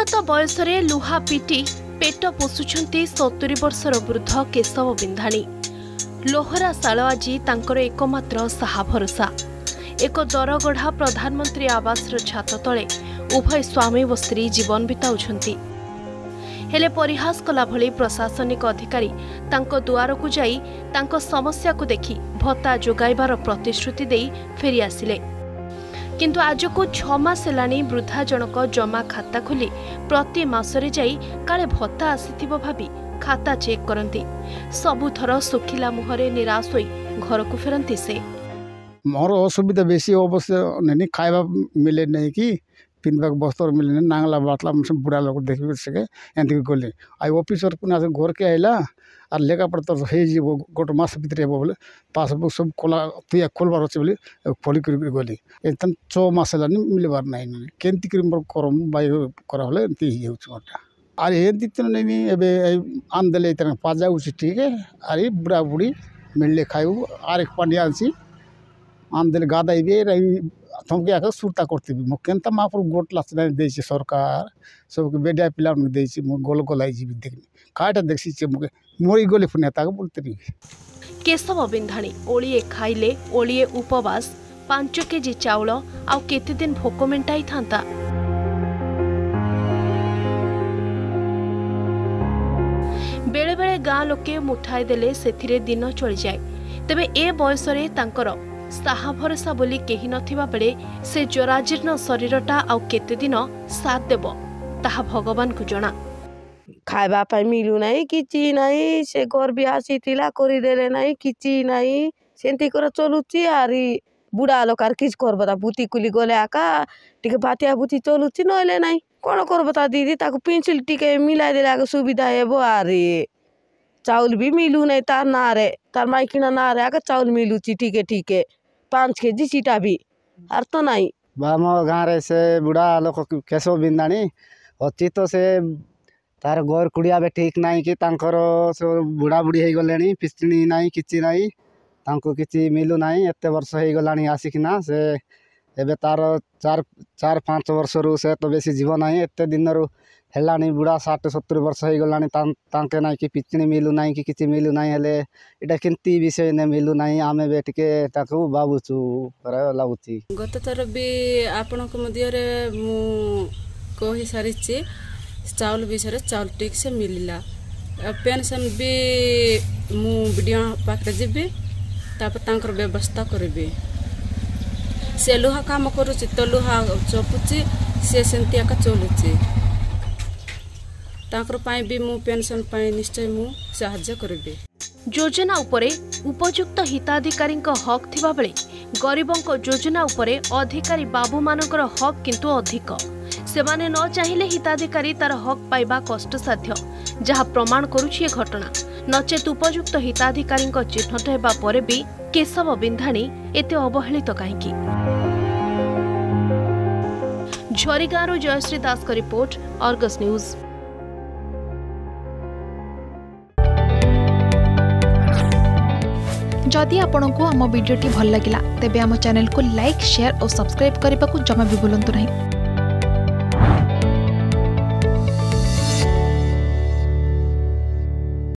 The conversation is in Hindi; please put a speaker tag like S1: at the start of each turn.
S1: अप्रतिहत बयस लुहा पिटी पेट पोषुंट 70 वर्षर वृद्ध केशव बिंधाणी। लोहरा शाल आज तांकर एकमात्र साहा भरोसा। एक दरगढ़ा प्रधानमंत्री आवास छात तले उभय स्वामी व स्त्री जीवन बिताउछंती। हेले परिहास कला भली प्रशासनिक अधिकारी तांको दुआर को जाई तांको समस्या को देखि भत्ता जोगाइबार प्रतिश्रुति देई फेरी आसिले। किंतु आज को 6 मास हेलानी वृद्धा जनक जमा खाता खोली प्रति मासरे जाई काले भत्ता आसीथिबो भाबी खाता चेक करंती। सबुथर सुखिला मुहरे निराश होई घर को फेरंती से।
S2: मोर असुविधा बेसी अवश्य नहीं, खाइबा मिले नहीं कि पिंधवाक वस्त्र मिले नांगला बाटला बुढ़ा लोग देख सके एंती गली आई ऑफिसर पुना घर के आइला और लेखा पढ़ता हो गोटे मस भितर बोले पासबुक सब खोला तुया खोलबार अच्छे बोले खोली गली एकदम 6 मास है मिलबार ना केमती करम बाई कराले एमती मोटा और एमती तो नहीं एवं आनदेले पाजा ठीक है अरे बुढ़ा बुढ़ी मिलले खाइबू और एक पानी आनसी आनदेले गादाइबे थमके आकर सुरता करती मुख्यंता महापुर गोट लास्ट दे सरकार सबके बेडिया पिला गोल गोलाई जी देखनी खाटा देखी मुझे मोरी गली फुनिया बोलते रही।
S1: केशव बिंधाणी ओलिए खाइले ओलिए उपवास 5 केजी चाउल आउ केते दिन भोक मेंटाई थांता। बेले बेले गाँ लोके मुठाई देले सेथिरे दिन चली जाए। तेबे ए बयसरे तांकर साहा भरोसा बोली केही नथिबा बेले से जराजीर्ण शरीरटा आउ केते दिन साथ देबो ताहा भगवान को जना।
S3: खाइबा पाई मिलू नहीं किछि नहीं से घर भी आसीथिला करि देले नहीं किछि नहीं सेंती कर चलुची आरी बुढ़ा लोकार किछ करबता बुती कुली गले आका टिके बातिया बुती चलुची नइले नहीं कोन करबता दीदी ताको पेंसिल टिके मिलाई देला के सुविधा हेबो आरी चाउल भी मिलू नहीं तार ना रे तार माइकिना ना रे आका चाउल मिलुची ठीक 5 केजी सीटा भी आर तो नहीं
S4: बाम गाँव रे से बुढ़ा लोक केशव बिंधाणी अच्छी तो से तार घर कुड़िया भी ठीक नहीं कि तांकर बुढ़ा बुढ़ी हो गले पिस्तिणी नहीं किसी नहीं तांको किसी मिलू नहीं एत वर्ष हो गलानी आसिकिना से एबे तार 4-5 वर्ष रु से तो बेसी जीव नहीं एत दिन रु हेलानी बुढ़ा 60-70 वर्ष हो गलानी तांके नहीं कि पिस्तिणी मिलू नहीं कि किसी मिलू नहीं हेले इटा केमती विषय ने मिलू नहीं आमे बे टिके ताको बाबुचु लागुची।
S5: गत थर भी आपनक मध्य रे मु कहि सारिछि चाउल विषय चाउल ठीक से मिलला पेंशन भी मु वीडियो पाखे जीबी तापर तांकर व्यवस्था करबी से लुहा काम करूची तो लुहा चपुची से सेंती आका चलुची तांकर पाई भी मु पेंशन पाई निश्चय मु सहायता करबी।
S1: योजना उपरे उपयुक्त हिताधिकारी हक थिबा बेले गरीबों योजना उपरे अधिकारी बाबू मानकर हक किंतु अधिक सेमाने न चाहिए हिताधिकारी तार हक पाइबा कष्टसाध्य जहाँ प्रमाण करुछि ए घटना। नचेत उपयुक्त हिताधिकारी चिन्हट हेबा परे भी केशव बिंधाणी एते अवहेलित काहेकि। झरीगाँव जयश्री दास का रिपोर्ट, अर्गस न्यूज।
S6: जदि आपंक आम भिडी भल लगा तेब आम चैनल को लाइक शेयर और सब्सक्राइब करने को जमा भी भूलु नहीं।